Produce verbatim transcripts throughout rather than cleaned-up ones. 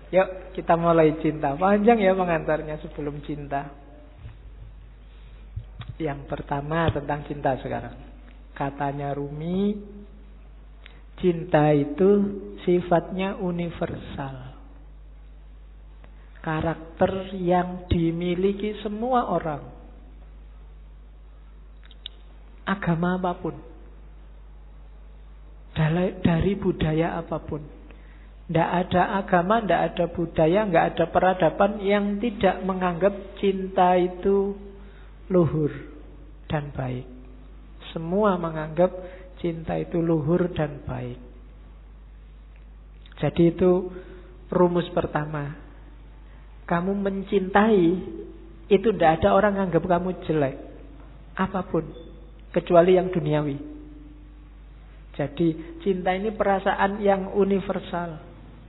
Yuk kita mulai cinta. Panjang ya pengantarnya sebelum cinta. Yang pertama tentang cinta sekarang. Katanya Rumi, cinta itu sifatnya universal. Karakter yang dimiliki semua orang. Agama apapun. Dari budaya apapun. Tidak ada agama, tidak ada budaya, tidak ada peradaban yang tidak menganggap cinta itu luhur dan baik. Semua menganggap cinta itu luhur dan baik. Jadi itu rumus pertama. Kamu mencintai, itu tidak ada orang menganggap kamu jelek. Apapun, kecuali yang duniawi. Jadi cinta ini perasaan yang universal.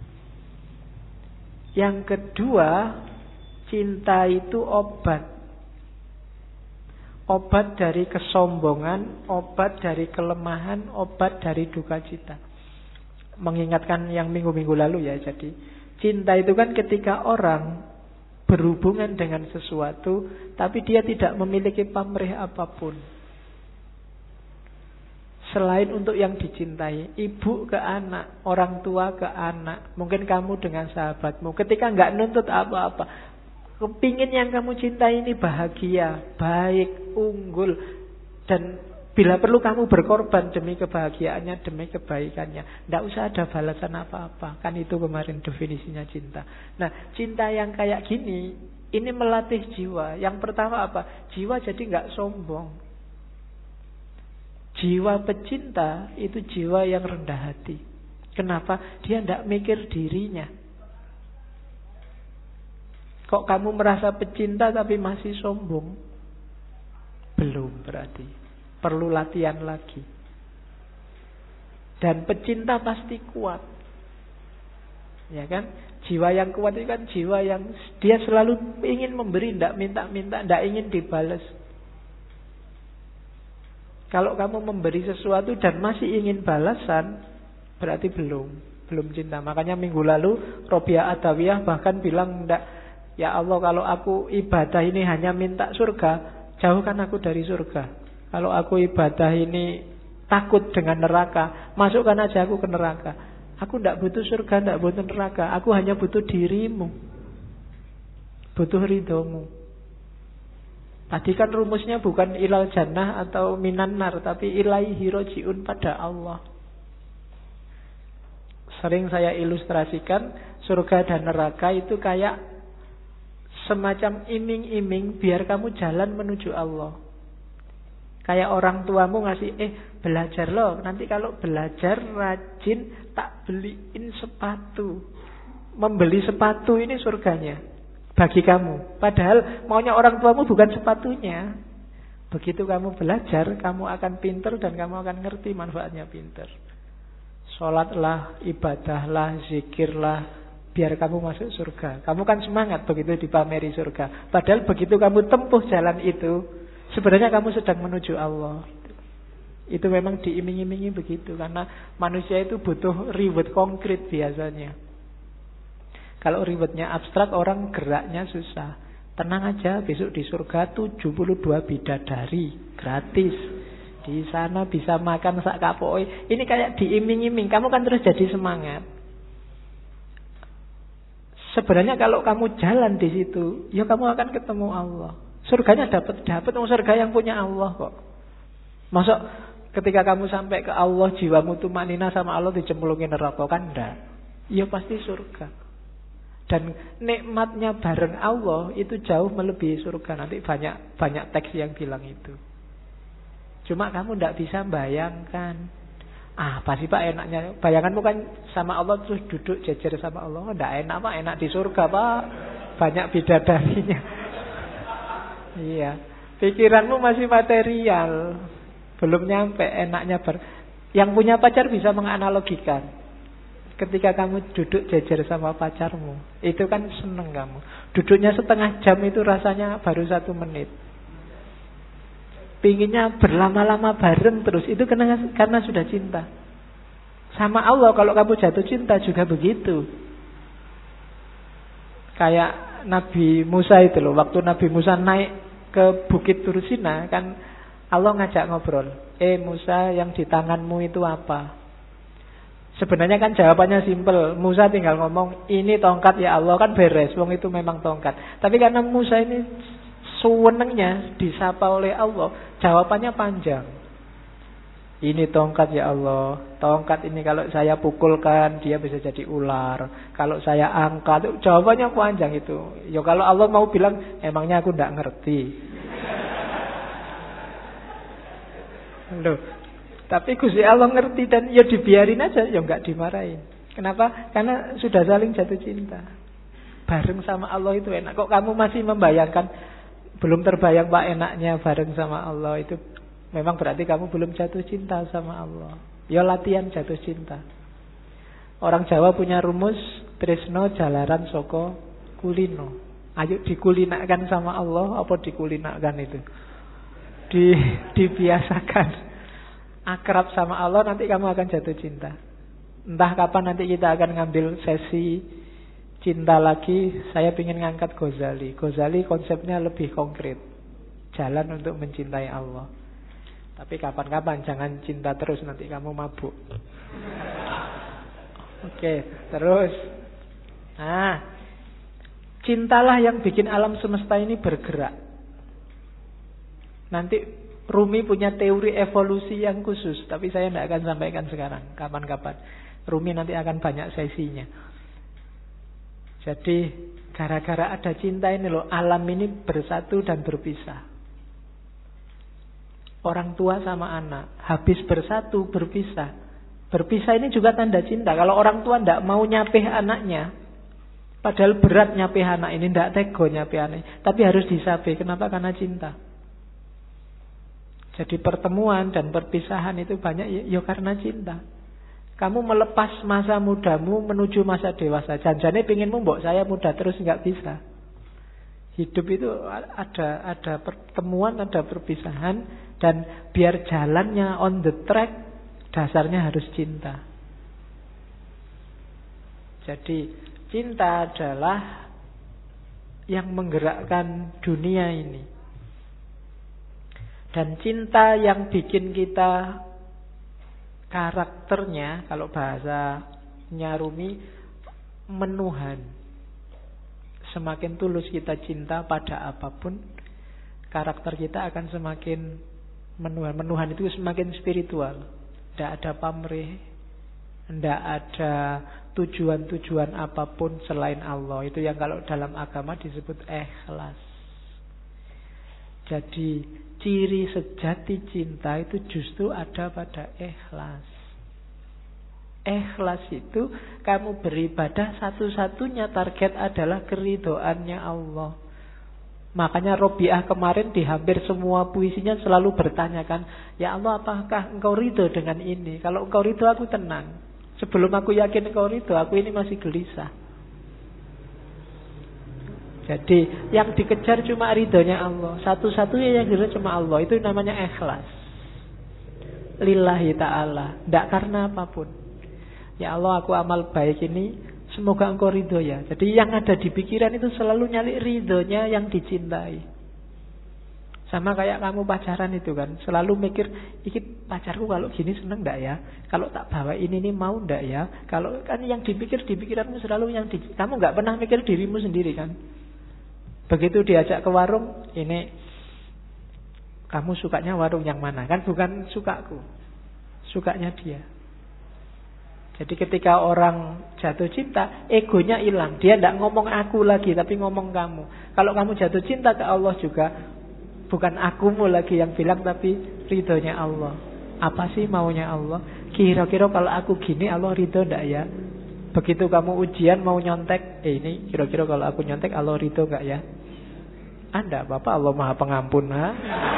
Yang kedua, cinta itu obat. Obat dari kesombongan, obat dari kelemahan, obat dari duka cita. Mengingatkan yang minggu-minggu lalu ya. Jadi cinta itu kan ketika orang berhubungan dengan sesuatu, tapi dia tidak memiliki pamrih apapun. Selain untuk yang dicintai, ibu ke anak, orang tua ke anak, mungkin kamu dengan sahabatmu, ketika nggak nuntut apa-apa, kepingin yang kamu cintai ini bahagia, baik, unggul, dan bila perlu kamu berkorban demi kebahagiaannya, demi kebaikannya. Nggak usah ada balasan apa-apa. Kan itu kemarin definisinya cinta. Nah, cinta yang kayak gini, ini melatih jiwa. Yang pertama apa? Jiwa jadi nggak sombong. Jiwa pecinta itu jiwa yang rendah hati. Kenapa? Dia tidak mikir dirinya. Kok kamu merasa pecinta tapi masih sombong? Belum berarti. Perlu latihan lagi. Dan pecinta pasti kuat. Ya kan? Jiwa yang kuat itu kan jiwa yang dia selalu ingin memberi, tidak minta-minta, tidak ingin dibalas. Kalau kamu memberi sesuatu dan masih ingin balasan, berarti belum, belum cinta. Makanya minggu lalu Robiah Adawiyah bahkan bilang, enggak, ya Allah kalau aku ibadah ini hanya minta surga, jauhkan aku dari surga. Kalau aku ibadah ini takut dengan neraka, masukkan aja aku ke neraka. Aku tidak butuh surga, tidak butuh neraka. Aku hanya butuh dirimu, butuh ridhomu. Tadi kan rumusnya bukan ilal jannah atau minan nar, tapi ilaihi roji'un, pada Allah. Sering saya ilustrasikan surga dan neraka itu kayak semacam iming-iming biar kamu jalan menuju Allah. Kayak orang tuamu ngasih, eh belajar loh, nanti kalau belajar rajin tak beliin sepatu. Membeli sepatu ini surganya bagi kamu. Padahal maunya orang tuamu bukan sepatunya. Begitu kamu belajar, kamu akan pinter dan kamu akan ngerti manfaatnya pinter. Sholatlah, ibadahlah, zikirlah, biar kamu masuk surga. Kamu kan semangat begitu dipameri surga. Padahal begitu kamu tempuh jalan itu, sebenarnya kamu sedang menuju Allah. Itu memang diiming-imingi begitu. Karena manusia itu butuh reward konkret biasanya. Kalau rewardnya abstrak, orang geraknya susah. Tenang aja, besok di surga tujuh puluh dua bidadari gratis. Di sana bisa makan sak kapoi. Ini kayak diiming-iming, kamu kan terus jadi semangat. Sebenarnya kalau kamu jalan di situ, ya kamu akan ketemu Allah. Surganya dapat dapat surga yang punya Allah kok. Masuk ketika kamu sampai ke Allah, jiwamu tumanina sama Allah dicemplungin neraka, kan enggak? Ya pasti surga. Dan nikmatnya bareng Allah itu jauh melebihi surga. Nanti banyak banyak teks yang bilang itu. Cuma kamu tidak bisa bayangkan. Ah, apa sih Pak enaknya? Bayanganmu kan sama Allah terus duduk jejer sama Allah. Tidak enak Pak, enak di surga Pak. Banyak bidadarinya. Iya. Pikiranmu masih material. Belum nyampe enaknya ber... Yang punya pacar bisa menganalogikan. Ketika kamu duduk jejer sama pacarmu, itu kan seneng kamu. Duduknya setengah jam itu rasanya baru satu menit. Pinginnya berlama-lama bareng terus, itu karena, karena sudah cinta. Sama Allah kalau kamu jatuh cinta juga begitu. Kayak Nabi Musa itu loh, waktu Nabi Musa naik ke Bukit Tursina kan Allah ngajak ngobrol. Eh Musa, yang di tanganmu itu apa? Sebenarnya kan jawabannya simpel. Musa tinggal ngomong, ini tongkat ya Allah, kan beres. Wong itu memang tongkat. Tapi karena Musa ini sewenengnya disapa oleh Allah, jawabannya panjang. Ini tongkat ya Allah. Tongkat ini kalau saya pukulkan dia bisa jadi ular. Kalau saya angkat, jawabannya panjang itu. Ya kalau Allah mau bilang, emangnya aku tidak ngerti. Loh, tapi Gusti Allah ngerti dan ya dibiarin aja, ya enggak dimarahin. Kenapa? Karena sudah saling jatuh cinta. Bareng sama Allah itu enak. Kok kamu masih membayangkan, belum terbayang Pak enaknya bareng sama Allah itu, memang berarti kamu belum jatuh cinta sama Allah. Ya latihan jatuh cinta. Orang Jawa punya rumus, tresno jalaran soko kulino. Ayo dikulinakan sama Allah, apa dikulinakan itu? Di, dibiasakan akrab sama Allah, nanti kamu akan jatuh cinta. Entah kapan nanti kita akan ngambil sesi cinta lagi. Saya ingin ngangkat Ghazali. Ghazali konsepnya lebih konkret, jalan untuk mencintai Allah. Tapi kapan-kapan, jangan cinta terus, nanti kamu mabuk. Oke, terus. Nah, cintalah yang bikin alam semesta ini bergerak. Nanti Rumi punya teori evolusi yang khusus, tapi saya tidak akan sampaikan sekarang. Kapan-kapan Rumi nanti akan banyak sesinya. Jadi gara-gara ada cinta ini loh, alam ini bersatu dan berpisah. Orang tua sama anak habis bersatu berpisah. Berpisah ini juga tanda cinta. Kalau orang tua tidak mau nyapih anaknya, padahal berat nyapih anak ini, tidak tego nyapih anak, tapi harus disapih. Kenapa? Karena cinta. Jadi pertemuan dan perpisahan itu banyak ya, ya karena cinta. Kamu melepas masa mudamu menuju masa dewasa. Janjane pinginmu mbok saya muda terus, nggak bisa. Hidup itu ada ada pertemuan, ada perpisahan, dan biar jalannya on the track, dasarnya harus cinta. Jadi cinta adalah yang menggerakkan dunia ini. Dan cinta yang bikin kita karakternya, kalau bahasanya Rumi, menuhan. Semakin tulus kita cinta pada apapun, karakter kita akan semakin menuhan. Menuhan itu semakin spiritual. Tidak ada pamrih, tidak ada tujuan-tujuan apapun selain Allah. Itu yang kalau dalam agama disebut ikhlas. Jadi ciri sejati cinta itu justru ada pada ikhlas. Ikhlas itu kamu beribadah, satu-satunya target adalah keridhoannya Allah. Makanya Robiah kemarin di hampir semua puisinya selalu bertanyakan, ya Allah, apakah engkau ridho dengan ini? Kalau engkau ridho aku tenang. Sebelum aku yakin engkau ridho, aku ini masih gelisah. Jadi yang dikejar cuma ridhonya Allah. Satu-satunya yang dikejar cuma Allah. Itu namanya ikhlas. Lillahi ta'ala. Tidak karena apapun. Ya Allah, aku amal baik ini, semoga engkau ridho ya. Jadi yang ada di pikiran itu selalu nyali ridhonya yang dicintai. Sama kayak kamu pacaran itu kan, selalu mikir, iki pacarku kalau gini seneng enggak ya? Kalau tak bawa ini nih mau enggak ya? Kalau kan yang dipikir di pikiranmu selalu yang di, kamu enggak pernah mikir dirimu sendiri kan? Begitu diajak ke warung, ini kamu sukanya warung yang mana? Kan bukan sukaku, sukanya dia. Jadi ketika orang jatuh cinta, egonya hilang. Dia tidak ngomong aku lagi, tapi ngomong kamu. Kalau kamu jatuh cinta ke Allah juga, bukan akumu lagi yang bilang, tapi ridhonya Allah. Apa sih maunya Allah? Kira-kira kalau aku gini, Allah ridho tidak ya? Begitu kamu ujian mau nyontek, eh ini kira-kira kalau aku nyontek Allah ridho enggak ya? Anda Bapak Allah Maha Pengampun, ha?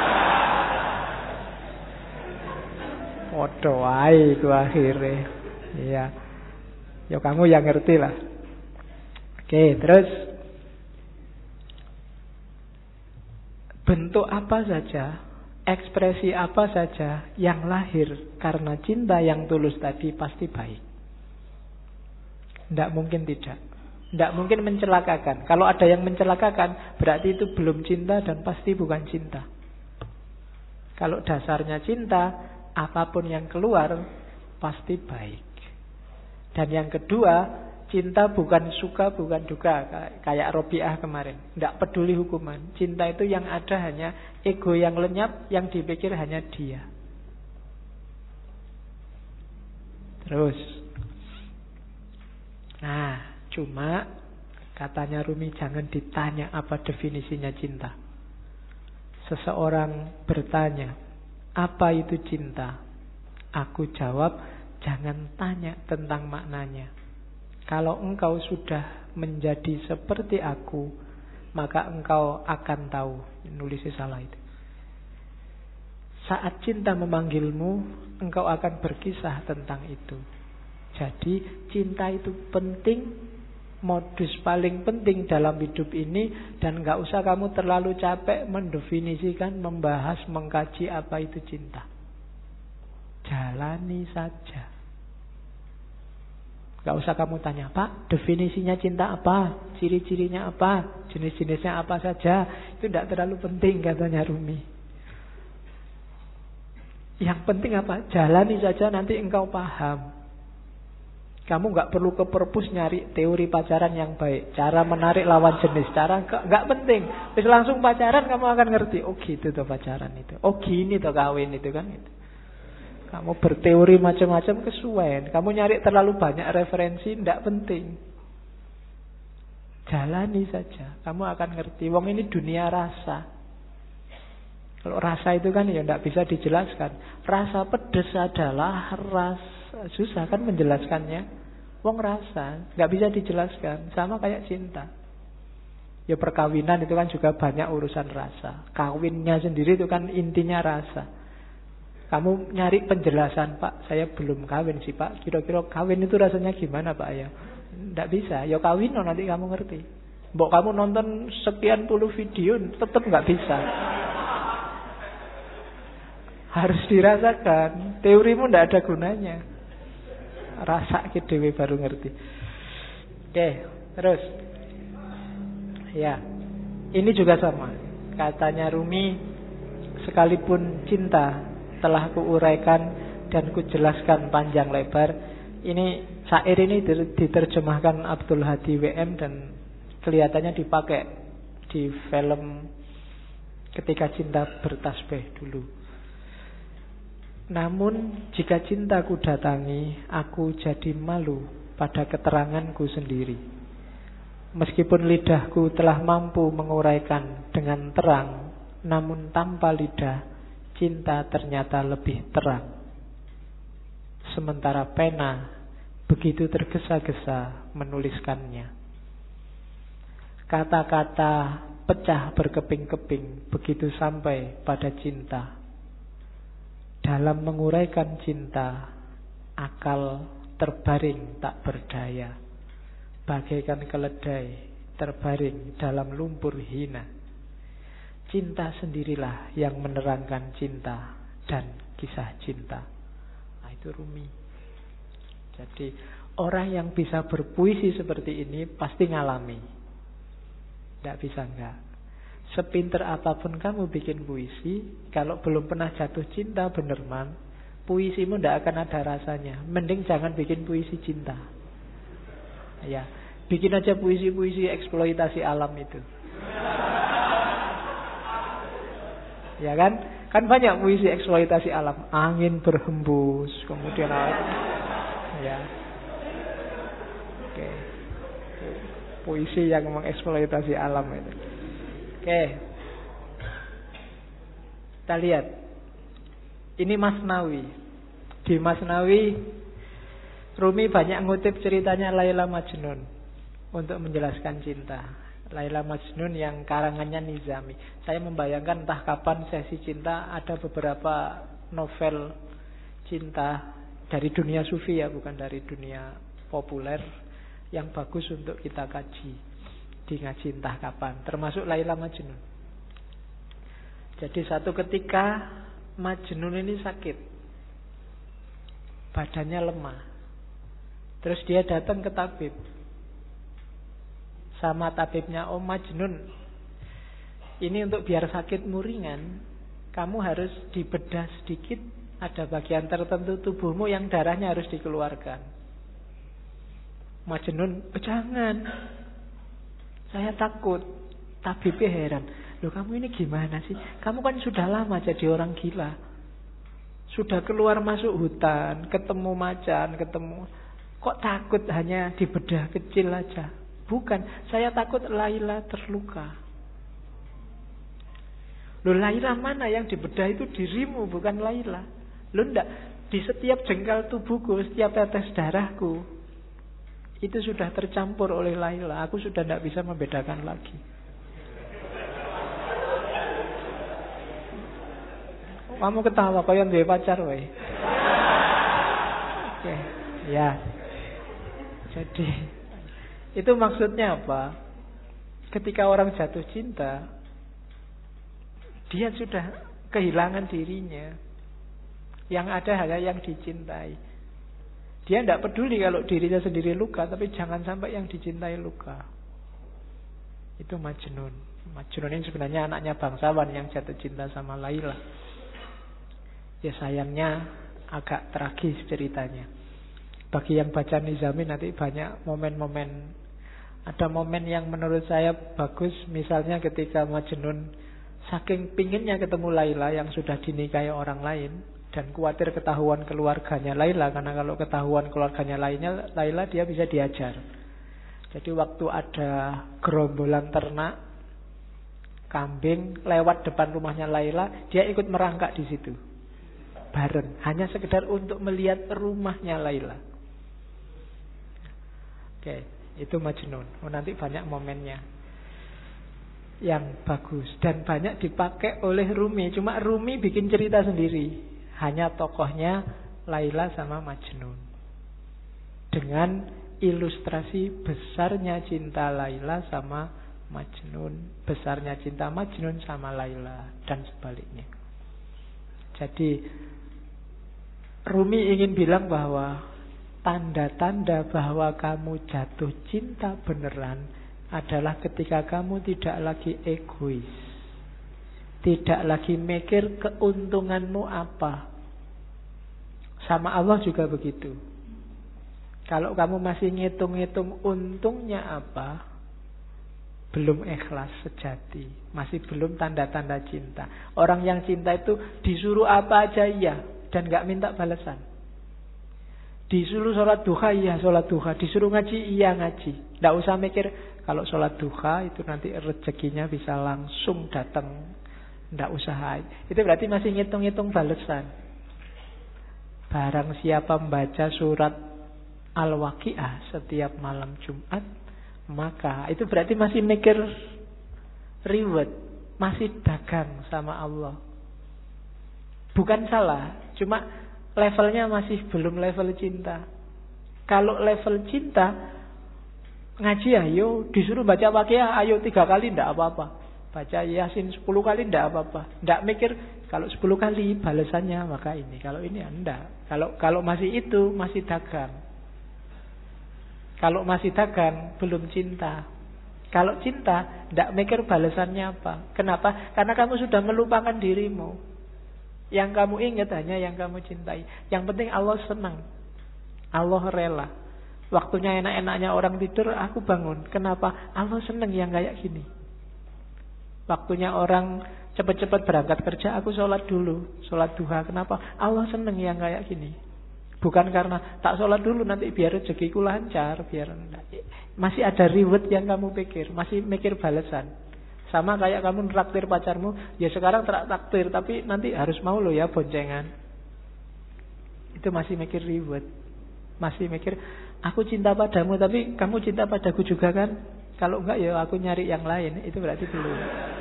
Waduh, wae itu akhirnya. Iya. Ya kamu yang ngerti lah. Oke, terus bentuk apa saja, ekspresi apa saja yang lahir karena cinta yang tulus tadi pasti baik. Tidak mungkin tidak. Tidak mungkin mencelakakan. Kalau ada yang mencelakakan, berarti itu belum cinta dan pasti bukan cinta. Kalau dasarnya cinta, apapun yang keluar pasti baik. Dan yang kedua, cinta bukan suka, bukan duka. Kayak Robiah kemarin. Tidak peduli hukuman. Cinta itu yang ada hanya ego yang lenyap, yang dipikir hanya dia. Terus. Nah, cuma katanya Rumi, jangan ditanya apa definisinya cinta. Seseorang bertanya, apa itu cinta? Aku jawab, jangan tanya tentang maknanya. Kalau engkau sudah menjadi seperti aku, maka engkau akan tahu. Nulisnya salah itu. Saat cinta memanggilmu, engkau akan berkisah tentang itu. Jadi cinta itu penting, modus paling penting dalam hidup ini. Dan gak usah kamu terlalu capek mendefinisikan, membahas, mengkaji apa itu cinta. Jalani saja. Gak usah kamu tanya, Pak, definisinya cinta apa? Ciri-cirinya apa? Jenis-jenisnya apa saja? Itu tidak terlalu penting, katanya Rumi. Yang penting apa? Jalani saja, nanti engkau paham. Kamu gak perlu ke perpus nyari teori pacaran yang baik, cara menarik lawan jenis, cara gak, gak penting. Terus langsung pacaran kamu akan ngerti. Oh gitu tuh pacaran itu. Oh gini tuh kawin itu kan itu. Kamu berteori macam-macam kesuwen. Kamu nyari terlalu banyak referensi, tidak penting. Jalani saja, kamu akan ngerti. Wong ini dunia rasa. Kalau rasa itu kan ya tidak bisa dijelaskan. Rasa pedes adalah rasa, susah kan menjelaskannya. Wong rasa, nggak bisa dijelaskan. Sama kayak cinta. Ya perkawinan itu kan juga banyak urusan rasa. Kawinnya sendiri itu kan intinya rasa. Kamu nyari penjelasan, Pak, saya belum kawin sih, Pak. Kira-kira kawin itu rasanya gimana, Pak, ya? Tidak bisa. Ya kawin, nanti kamu ngerti. Mbok kamu nonton sekian puluh video, tetap nggak bisa. Harus dirasakan. Teorimu tidak ada gunanya. Rasa ke dewe baru ngerti. Oke, terus. Ya, ini juga sama. Katanya Rumi, sekalipun cinta telah kuuraikan dan kujelaskan panjang lebar. Ini syair ini diterjemahkan Abdul Hadi W M dan kelihatannya dipakai di film Ketika Cinta Bertasbih dulu. Namun jika cintaku datangi, aku jadi malu pada keteranganku sendiri. Meskipun lidahku telah mampu menguraikan dengan terang, namun tanpa lidah cinta ternyata lebih terang. Sementara pena begitu tergesa-gesa menuliskannya. Kata-kata pecah berkeping-keping begitu sampai pada cinta. Dalam menguraikan cinta, akal terbaring tak berdaya. Bagaikan keledai terbaring dalam lumpur hina. Cinta sendirilah yang menerangkan cinta dan kisah cinta. Nah, itu Rumi. Jadi orang yang bisa berpuisi seperti ini pasti ngalami. Tidak bisa enggak. Sepinter apapun kamu bikin puisi, kalau belum pernah jatuh cinta bener man, puisimu tidak akan ada rasanya. Mending jangan bikin puisi cinta. Ya, bikin aja puisi-puisi eksploitasi alam itu. Ya kan? Kan banyak puisi eksploitasi alam. Angin berhembus, kemudian ya. Oke. Puisi yang mengeksploitasi alam itu. Oke. Kita lihat. Ini Masnawi. Di Masnawi Rumi banyak ngutip ceritanya Laila Majnun untuk menjelaskan cinta. Laila Majnun yang karangannya Nizami. Saya membayangkan entah kapan sesi cinta ada beberapa novel cinta dari dunia sufi ya, bukan dari dunia populer, yang bagus untuk kita kaji di ngaji entah kapan, termasuk Laila Majnun. Jadi satu ketika Majnun ini sakit, badannya lemah. Terus dia datang ke tabib. sama tabibnya, "Oh Majnun, ini untuk biar sakitmu ringan, kamu harus dibedah sedikit. Ada bagian tertentu tubuhmu yang darahnya harus dikeluarkan." Majnun, "Oh, jangan, saya takut." Tabibnya heran, "Loh kamu ini gimana sih? Kamu kan sudah lama jadi orang gila. Sudah keluar masuk hutan, ketemu macan, ketemu... Kok takut hanya dibedah kecil aja?" "Bukan, saya takut Laila terluka." "Loh Laila mana? Yang dibedah itu dirimu, bukan Laila." "Loh enggak, di setiap jengkal tubuhku, setiap tetes darahku, itu sudah tercampur oleh Laila. Aku sudah tidak bisa membedakan lagi." Kamu ketawa, kau yang duwe pacar, weh. Oke, ya. Jadi, itu maksudnya apa? Ketika orang jatuh cinta, dia sudah kehilangan dirinya. Yang ada hanya yang dicintai. Dia tidak peduli kalau dirinya sendiri luka, tapi jangan sampai yang dicintai luka. Itu Majnun. Majnun ini sebenarnya anaknya bangsawan yang jatuh cinta sama Laila. Ya sayangnya agak tragis ceritanya. Bagi yang baca Nizami nanti banyak momen-momen. Ada momen yang menurut saya bagus. Misalnya ketika Majnun saking pinginnya ketemu Laila yang sudah dinikahi orang lain, dan khawatir ketahuan keluarganya Laila, karena kalau ketahuan keluarganya lainnya Laila, dia bisa diajar. Jadi waktu ada gerombolan ternak kambing lewat depan rumahnya Laila, dia ikut merangkak di situ bareng, hanya sekedar untuk melihat rumahnya Laila. Oke, itu Majnun. Oh, nanti banyak momennya yang bagus dan banyak dipakai oleh Rumi. Cuma Rumi bikin cerita sendiri, hanya tokohnya Laila sama Majnun, dengan ilustrasi besarnya cinta Laila sama Majnun, besarnya cinta Majnun sama Laila, dan sebaliknya. Jadi Rumi ingin bilang bahwa tanda-tanda bahwa kamu jatuh cinta beneran adalah ketika kamu tidak lagi egois, tidak lagi mikir keuntunganmu apa. Sama Allah juga begitu. Kalau kamu masih ngitung-ngitung untungnya apa, belum ikhlas sejati, masih belum tanda-tanda cinta. Orang yang cinta itu disuruh apa aja iya, dan gak minta balasan. Disuruh sholat duha, iya sholat duha. Disuruh ngaji, iya ngaji. Gak usah mikir kalau sholat duha itu nanti rezekinya bisa langsung datang. Gak usah. Itu berarti masih ngitung-ngitung balasan. Barang siapa membaca surat Al-Waqi'ah setiap malam Jumat, maka itu berarti masih mikir reward, masih dagang sama Allah. Bukan salah, cuma levelnya masih belum level cinta. Kalau level cinta, ngaji ayo, disuruh baca Waqiah ayo tiga kali ndak apa-apa, baca Yasin sepuluh kali ndak apa-apa. Ndak mikir kalau sepuluh kali balasannya maka ini, kalau ini ndak. Kalau kalau masih itu masih dagang. Kalau masih dagang belum cinta. Kalau cinta ndak mikir balasannya apa. Kenapa? Karena kamu sudah melupakan dirimu. Yang kamu ingat hanya yang kamu cintai. Yang penting Allah senang, Allah rela. Waktunya enak-enaknya orang tidur, aku bangun. Kenapa? Allah senang yang kayak gini. Waktunya orang cepat-cepat berangkat kerja, aku sholat dulu, sholat duha. Kenapa? Allah senang yang kayak gini. Bukan karena tak sholat dulu nanti biar rezekiku lancar, biar masih ada reward yang kamu pikir, masih mikir balasan. Sama kayak kamu traktir pacarmu, ya sekarang traktir, tapi nanti harus mau lo ya boncengan. Itu masih mikir reward, masih mikir aku cinta padamu, tapi kamu cinta padaku juga kan? Kalau enggak ya aku nyari yang lain. Itu berarti belum.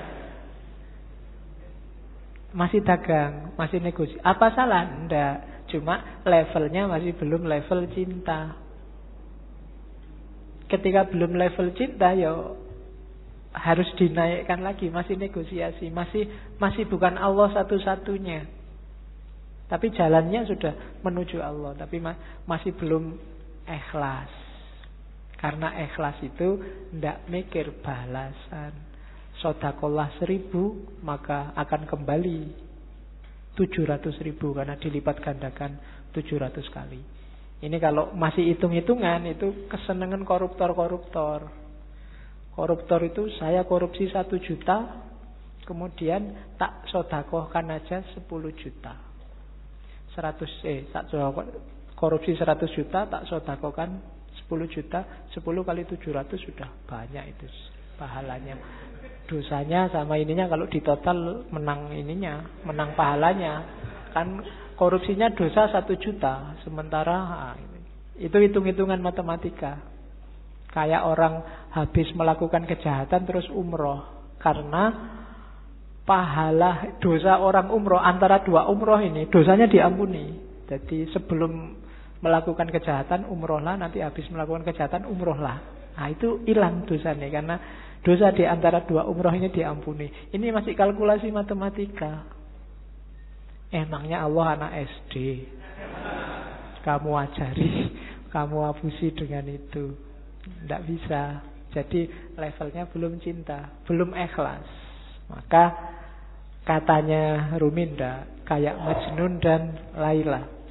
Masih dagang, masih negosiasi. Apa salah? Enggak. Cuma levelnya masih belum level cinta. Ketika belum level cinta ya harus dinaikkan lagi, masih negosiasi, masih masih bukan Allah satu-satunya. Tapi jalannya sudah menuju Allah, tapi ma- masih belum ikhlas. Karena ikhlas itu ndak mikir balasan. Sodakolah seribu, maka akan kembali tujuh ratus ribu karena dilipat gandakan tujuh ratus kali. Ini kalau masih hitung-hitungan, itu kesenangan koruptor-koruptor. Koruptor itu saya korupsi satu juta, kemudian tak sodakohkan aja sepuluh juta. Seratus eh tak korupsi seratus juta, tak sodakohkan sepuluh juta. Sepuluh kali tujuh ratus sudah banyak itu pahalanya. Dosanya sama ininya kalau di total menang ininya, menang pahalanya. Kan korupsinya dosa satu juta, sementara ah, itu hitung-hitungan matematika. Kayak orang habis melakukan kejahatan terus umroh, karena pahala dosa orang umroh antara dua umroh ini dosanya diampuni. Jadi sebelum melakukan kejahatan umrohlah, nanti habis melakukan kejahatan umrohlah. Nah itu hilang dosanya karena dosa di antara dua umroh ini diampuni. Ini masih kalkulasi matematika. Emangnya Allah anak S D? Kamu ajari, kamu abusi dengan itu. Tidak bisa. Jadi levelnya belum cinta, belum ikhlas. Maka katanya Ruminda kayak Majnun dan Laila.